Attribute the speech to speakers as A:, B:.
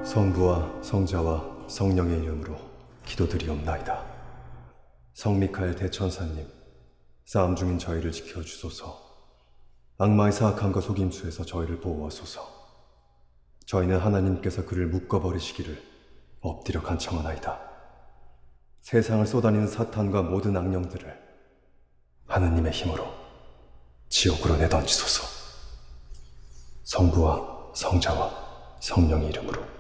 A: 성부와 성자와 성령의 이름으로 기도드리옵나이다. 성미카엘 대천사님, 싸움 중인 저희를 지켜주소서. 악마의 사악함과 속임수에서 저희를 보호하소서. 저희는 하나님께서 그를 묶어버리시기를 엎드려 간청하나이다. 세상을 쏘다니는 사탄과 모든 악령들을 하느님의 힘으로 지옥으로 내던지소서. 성부와 성자와 성령의 이름으로.